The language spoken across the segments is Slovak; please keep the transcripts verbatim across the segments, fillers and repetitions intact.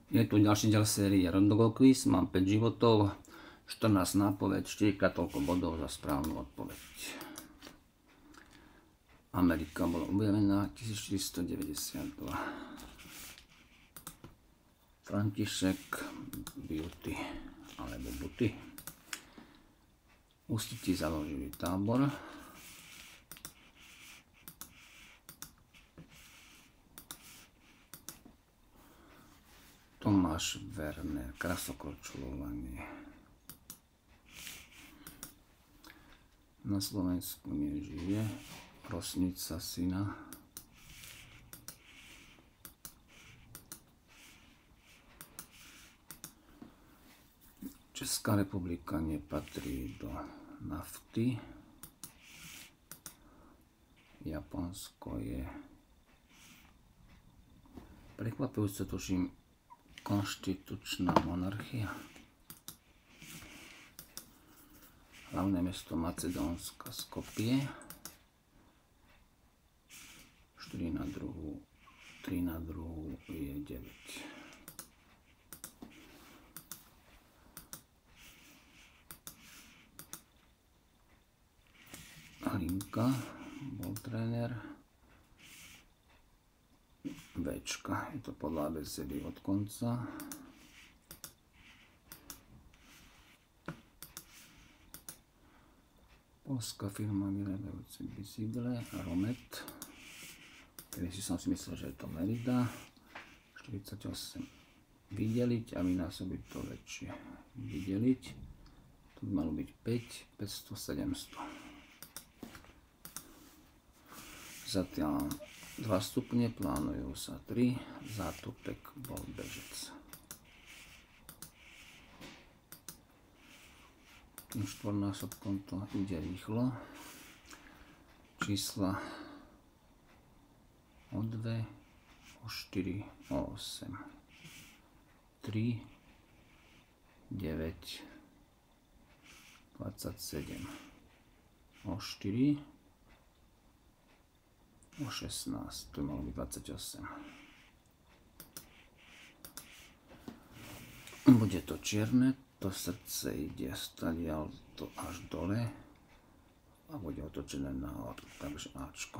Je tu ďalší diel série Rondogo Quiz, mám päť životov, štrnásť nápoveď, štyrikrát toľko bodov za správnu odpoveď. Amerika bola objavená tisícštyristodeväťdesiatdva. František Beauty alebo Buty. Ústiti založili tábor. Tomáš Werner, krasokorčulovanie. Na Slovensku nežije. Rosnica syna. Česká republika nepatrí do nafty. Japonsko je prekvapujúce, tuším, konštitučná monarchia. Hlavné mesto Macedónska Skopje. štyri na druhú, tri na druhú je deväť. Hlinka bol tréner. Bčka, je to podľa abecedy od konca. Polská firma vyrábajúca bicykle Romet. Kedy si som si myslel, že je to Merida. štyridsaťosem vydeliť a vynásobiť to väčšie. Vydeliť. Tu by malo byť päť, päťsto, sedemsto. Zatiaľ dva stupne, plánujú sa tri, zátopek bol bežec. Tým štvornásobkom to ide rýchlo. Čísla o dva, o štyri, o osem. tri, deväť, dvadsaťsedem. O štyri, o šestnásť, to malo byť dvadsaťosem. Bude to čierne, to srdce ide stadiaľ to až dole a bude otočené nahor, takže Ačko.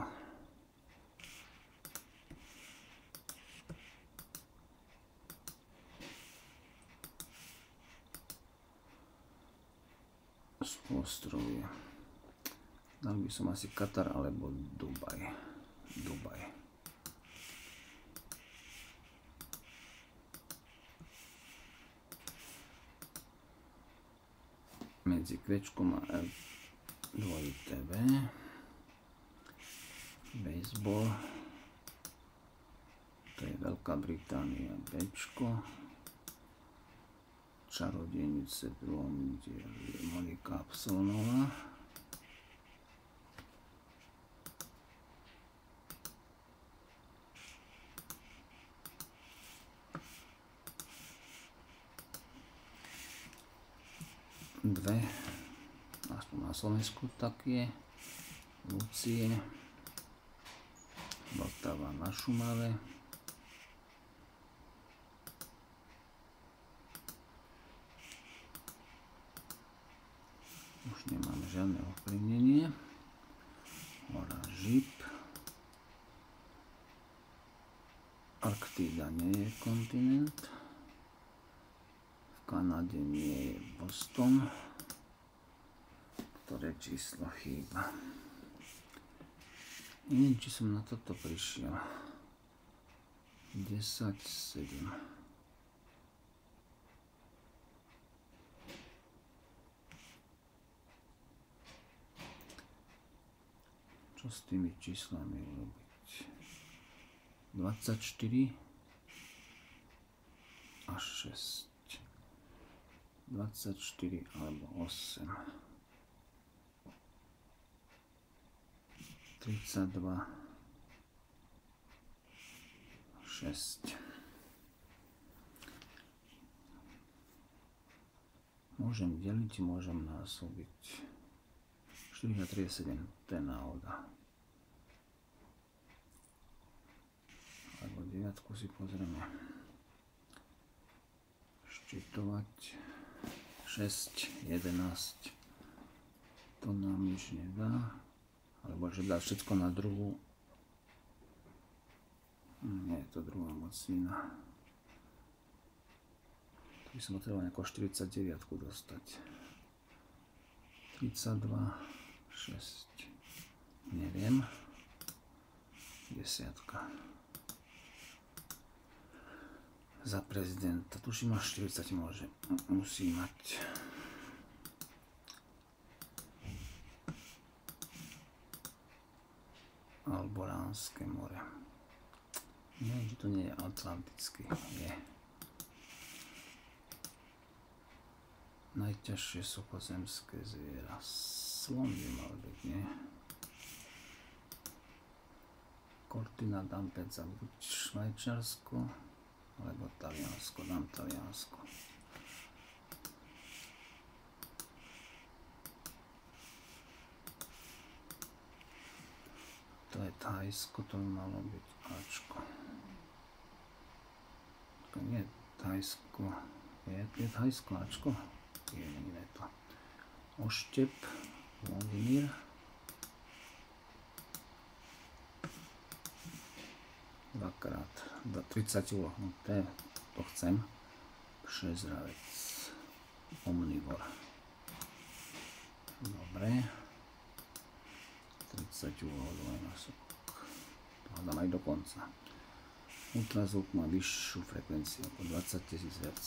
Ostrovie. Dal by som asi Katar alebo Dubaj. Dubaj. Medzi kvečkom a L dvojité V. Baseball. To je Veľká Británia Bčko. Čarodejnice v druhom dieli Monika Absolnová. Dve, aspoň na Slovensku tak je, Lucie, Vltava na Šumave, už nemám žiadne ovplyvnenie, hora Žip, Arktída nie je kontinent, v Kanade nie je Boston, ktoré číslo chýba. Neviem, či som na toto prišiel. desať, sedem. Čo s tými číslami robiť? dvadsaťštyri a šesť. dvadsaťštyri alebo osem. tridsaťdva, šesť. Môžem deliť, môžem násobiť. štyri a tri je sedem, to je náhoda. Alebo deviatku si pozrieme. čitovať. šesť, jedenásť. To nám nič nedá. Alebo že dá všetko na druhú. Nie je to druhá mocnina. Tu by som potreboval nejako štyridsaťdeväť dostať. tridsaťdva, šesť. Neviem. Desiatka. Za prezidenta. Tuším, až štyridsať môže. Musí mať. Alboránske more. Neviem, či to nie je Atlantický. Je. Najťažšie suchozemské zviera. Slon by mal byť, nie? Cortina d'Ampezza, buď Švajčiarsko, alebo Taliansko. Dám Taliansko. To je Thajsko, to by malo byť Ačko. To nie je Thajsko. Je, je Thajsko Ačko? Je, nie je to. Oštep, Vladimír. Dvakrát, tridsať úloh, no to, je, to chcem. Šesťravec, omnivor. Dobre. tridsať úloh, dvojnásobok. To hľadám aj do konca. Ultrazvuk má vyššiu frekvenciu, ako dvadsať tisíc hertz.